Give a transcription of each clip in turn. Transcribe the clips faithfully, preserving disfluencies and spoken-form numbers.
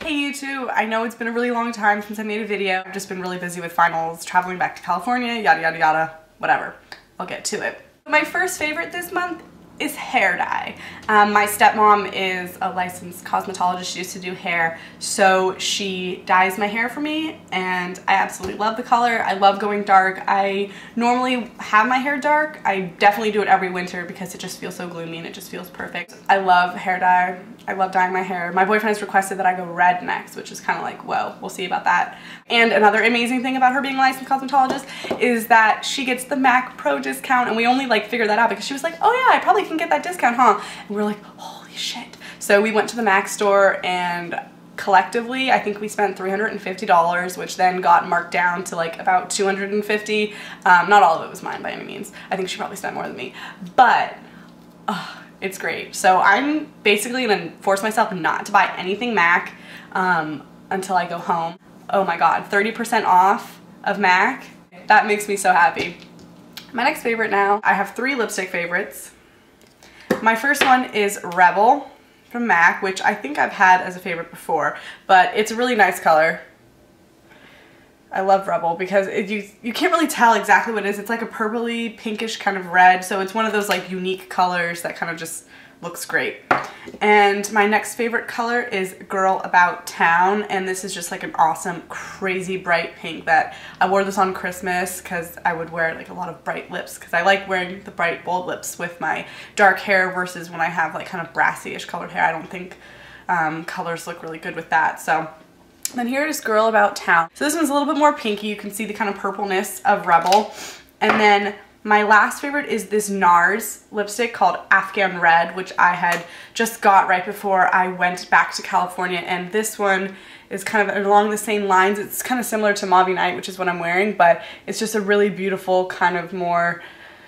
Hey YouTube, I know it's been a really long time since I made a video. I've just been really busy with finals, traveling back to California, yada yada yada, whatever. I'll get to it. My first favorite this month is hair dye. Um, my stepmom is a licensed cosmetologist. She used to do hair, so she dyes my hair for me, and I absolutely love the color. I love going dark. I normally have my hair dark. I definitely do it every winter because it just feels so gloomy and it just feels perfect. I love hair dye. I love dyeing my hair. My boyfriend has requested that I go red next, which is kind of like, whoa, we'll see about that. And another amazing thing about her being a licensed cosmetologist is that she gets the MAC Pro discount, and we only like figured that out because she was like, oh yeah, I probably can get that discount, huh? And we're like, holy shit. So we went to the MAC store, and collectively I think we spent three hundred fifty dollars, which then got marked down to like about two hundred fifty dollars. Um, not all of it was mine by any means. I think she probably spent more than me, but uh, it's great. So I'm basically gonna force myself not to buy anything MAC um, until I go home. Oh my god, thirty percent off of MAC. That makes me so happy. My next favorite now, I have three lipstick favorites. My first one is Rebel from MAC, which I think I've had as a favorite before, but it's a really nice color. I love Rebel because it, you, you can't really tell exactly what it is. It's like a purpley pinkish kind of red, so it's one of those like unique colors that kind of just looks great. And my next favorite color is Girl About Town, and this is just like an awesome crazy bright pink that I wore this on Christmas because I would wear like a lot of bright lips because I like wearing the bright bold lips with my dark hair versus when I have like kind of brassy-ish colored hair. I don't think um, colors look really good with that. So then here is Girl About Town. So this one's a little bit more pinky. You can see the kind of purpleness of Rebel. And then my last favorite is this NARS lipstick called Afghan Red, which I had just got right before I went back to California. And this one is kind of along the same lines. It's kind of similar to Mauve Night, which is what I'm wearing, but it's just a really beautiful kind of more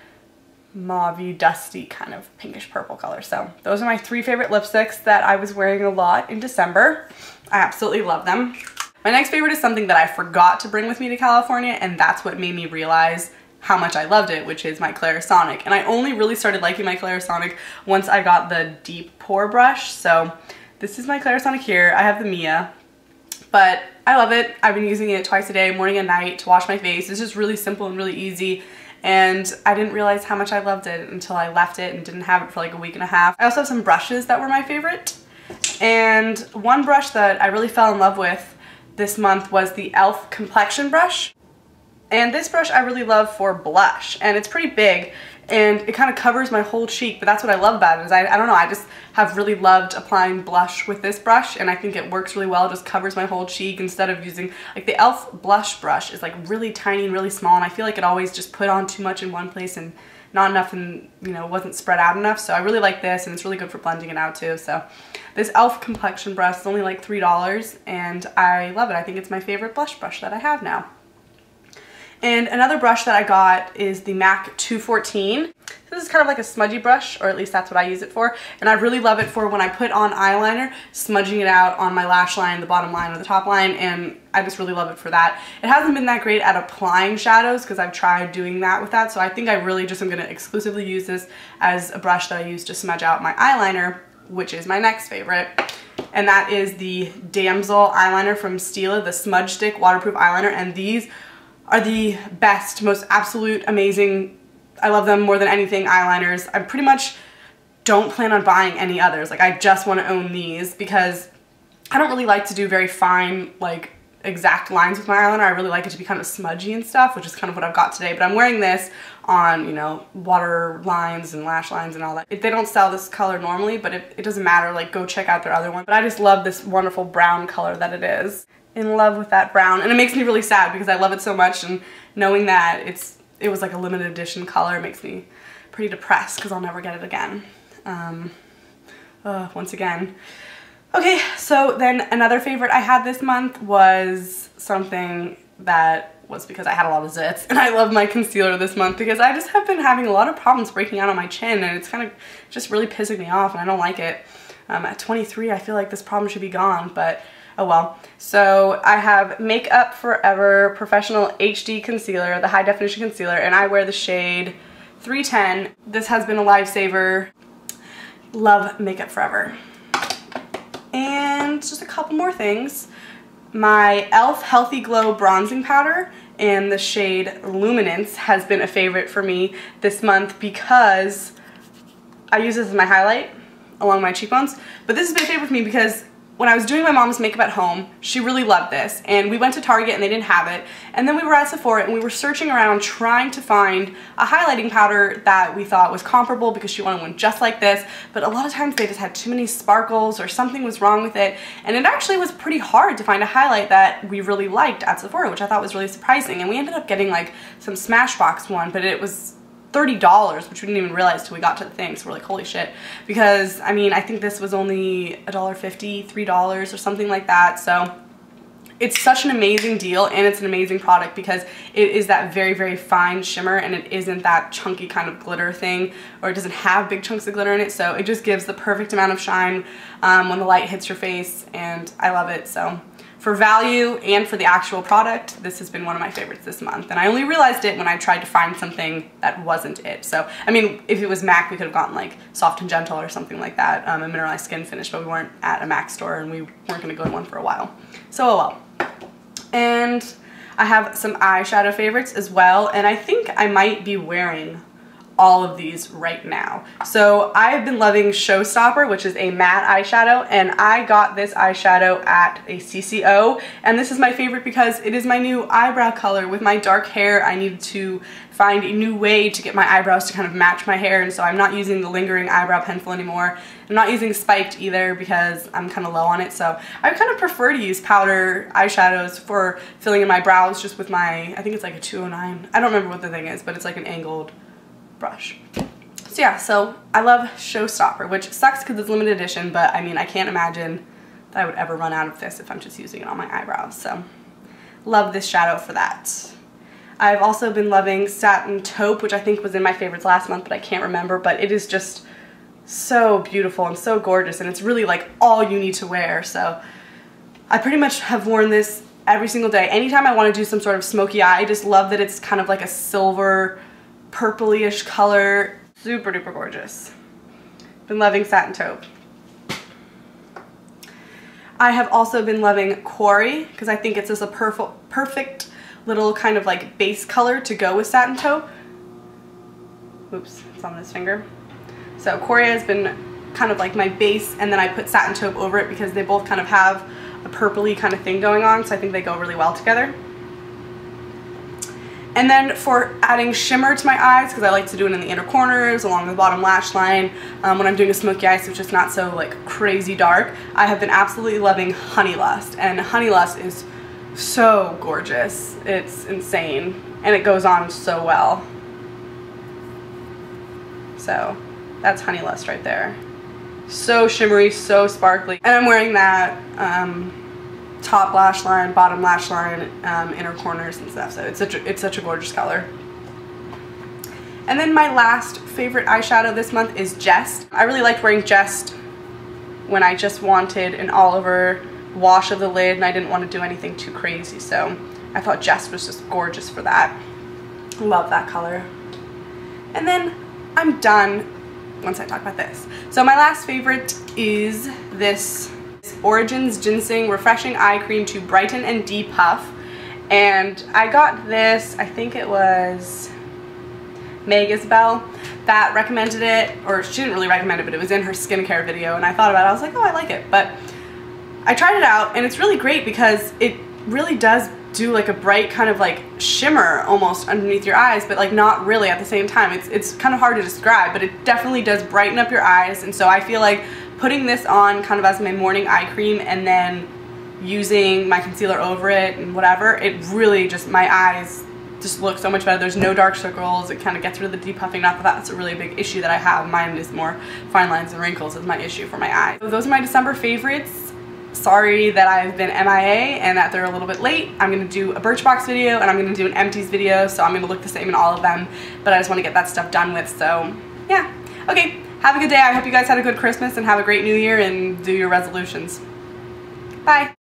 mauve dusty kind of pinkish purple color. So those are my three favorite lipsticks that I was wearing a lot in December. I absolutely love them. My next favorite is something that I forgot to bring with me to California, and that's what made me realize how much I loved it, which is my Clarisonic. And I only really started liking my Clarisonic once I got the deep pore brush. So this is my Clarisonic here. I have the Mia, but I love it. I've been using it twice a day, morning and night, to wash my face. It's just really simple and really easy. And I didn't realize how much I loved it until I left it and didn't have it for like a week and a half. I also have some brushes that were my favorite. And one brush that I really fell in love with this month was the e l f complexion brush. And this brush I really love for blush, and it's pretty big and it kind of covers my whole cheek, but that's what I love about it is I, I don't know, I just have really loved applying blush with this brush, and I think it works really well. It just covers my whole cheek instead of using, like the e l f blush brush is like really tiny and really small, and I feel like it always just put on too much in one place and not enough, and you know, wasn't spread out enough. So I really like this, and it's really good for blending it out too. So this e l f complexion brush is only like three dollars, and I love it. I think it's my favorite blush brush that I have now. And another brush that I got is the MAC two fourteen. This is kind of like a smudgy brush, or at least that's what I use it for. And I really love it for when I put on eyeliner, smudging it out on my lash line, the bottom line, or the top line, and I just really love it for that. It hasn't been that great at applying shadows because I've tried doing that with that, so I think I really just am going to exclusively use this as a brush that I use to smudge out my eyeliner, which is my next favorite. And that is the Damsel eyeliner from Stila, the Smudge Stick Waterproof Eyeliner, and these are the best, most absolute amazing, I love them more than anything, eyeliners. I pretty much don't plan on buying any others. Like, I just want to own these because I don't really like to do very fine, like, exact lines with my eyeliner. I really like it to be kind of smudgy and stuff, which is kind of what I've got today. But I'm wearing this on, you know, water lines and lash lines and all that. It, they don't sell this color normally, but it, it doesn't matter. Like, go check out their other one. But I just love this wonderful brown color that it is. In love with that brown, and it makes me really sad because I love it so much, and knowing that it's it was like a limited edition color makes me pretty depressed because I'll never get it again. Um, uh, once again. Okay, so then another favorite I had this month was something that was because I had a lot of zits, and I love my concealer this month because I just have been having a lot of problems breaking out on my chin, and it's kind of just really pissing me off, and I don't like it. Um, at twenty-three, I feel like this problem should be gone, but oh well. So I have Make Up For Ever Professional H D Concealer, the high definition concealer, and I wear the shade three ten. This has been a lifesaver. Love Make Up For Ever. And And just a couple more things. My e l f Healthy Glow Bronzing Powder in the shade Luminance has been a favorite for me this month because I use this as my highlight along my cheekbones. But this has been a favorite for me because when I was doing my mom's makeup at home, she really loved this, and we went to Target and they didn't have it, and then we were at Sephora and we were searching around trying to find a highlighting powder that we thought was comparable because she wanted one just like this, but a lot of times they just had too many sparkles or something was wrong with it, and it actually was pretty hard to find a highlight that we really liked at Sephora, which I thought was really surprising, and we ended up getting like some Smashbox one, but it was thirty dollars, which we didn't even realize till we got to the thing, so we're like, holy shit, because I mean I think this was only a dollar fifty, three dollars or something like that. So it's such an amazing deal, and it's an amazing product because it is that very very fine shimmer, and it isn't that chunky kind of glitter thing, or it doesn't have big chunks of glitter in it, so it just gives the perfect amount of shine um, when the light hits your face, and I love it. So for value and for the actual product, this has been one of my favorites this month. And I only realized it when I tried to find something that wasn't it. So, I mean, if it was MAC, we could have gotten like Soft and Gentle or something like that, um, a mineralized skin finish, but we weren't at a MAC store and we weren't gonna go in one for a while. So, oh well. And I have some eyeshadow favorites as well, and I think I might be wearing all of these right now. So I have been loving Showstopper, which is a matte eyeshadow, and I got this eyeshadow at a C C O, and this is my favorite because it is my new eyebrow color. With my dark hair, I needed to find a new way to get my eyebrows to kind of match my hair, and so I'm not using the lingering eyebrow pencil anymore. I'm not using spiked either because I'm kind of low on it, so I kind of prefer to use powder eyeshadows for filling in my brows just with my, I think it's like a two oh nine. I don't remember what the thing is, but it's like an angled brush. So yeah, so I love Showstopper, which sucks because it's limited edition, but I mean, I can't imagine that I would ever run out of this if I'm just using it on my eyebrows. So love this shadow for that. I've also been loving Satin Taupe, which I think was in my favorites last month, but I can't remember, but it is just so beautiful and so gorgeous, and it's really like all you need to wear. So I pretty much have worn this every single day. Anytime I want to do some sort of smoky eye, I just love that it's kind of like a silver purpley-ish color. Super duper gorgeous. Been loving Satin Taupe. I have also been loving Quarry because I think it's just a perf perfect little kind of like base color to go with Satin Taupe. Oops, it's on this finger. So Quarry has been kind of like my base, and then I put Satin Taupe over it because they both kind of have a purpley kind of thing going on, so I think they go really well together. And then for adding shimmer to my eyes, because I like to do it in the inner corners, along the bottom lash line, um, when I'm doing a smoky eye, so it's just not so like crazy dark, I have been absolutely loving Honey Lust. And Honey Lust is so gorgeous. It's insane. And it goes on so well. So that's Honey Lust right there. So shimmery, so sparkly. And I'm wearing that um, top lash line, bottom lash line, um, inner corners and stuff, so it's such a, it's such a gorgeous color. And then my last favorite eyeshadow this month is Jest. I really liked wearing Jest when I just wanted an all over wash of the lid and I didn't want to do anything too crazy, so I thought Jest was just gorgeous for that. Love that color. And then I'm done once I talk about this. So my last favorite is this Origins Ginseng Refreshing Eye Cream to Brighten and Depuff, and I got this, I think it was Meg Isabel that recommended it, or she didn't really recommend it, but it was in her skincare video, and I thought about it, I was like, oh, I like it. But I tried it out, and it's really great because it really does do like a bright kind of like shimmer almost underneath your eyes, but like not really at the same time. It's, it's kind of hard to describe, but it definitely does brighten up your eyes, and so I feel like putting this on kind of as my morning eye cream and then using my concealer over it and whatever, it really just, my eyes just look so much better. There's no dark circles. It kind of gets rid of the depuffing. Not that that's a really big issue that I have. Mine is more fine lines and wrinkles is my issue for my eyes. So those are my December favorites. Sorry that I've been M I A and that they're a little bit late. I'm going to do a Birchbox video and I'm going to do an Empties video, so I'm going to look the same in all of them, but I just want to get that stuff done with, so yeah. Okay. Have a good day. I hope you guys had a good Christmas and have a great New Year and do your resolutions. Bye.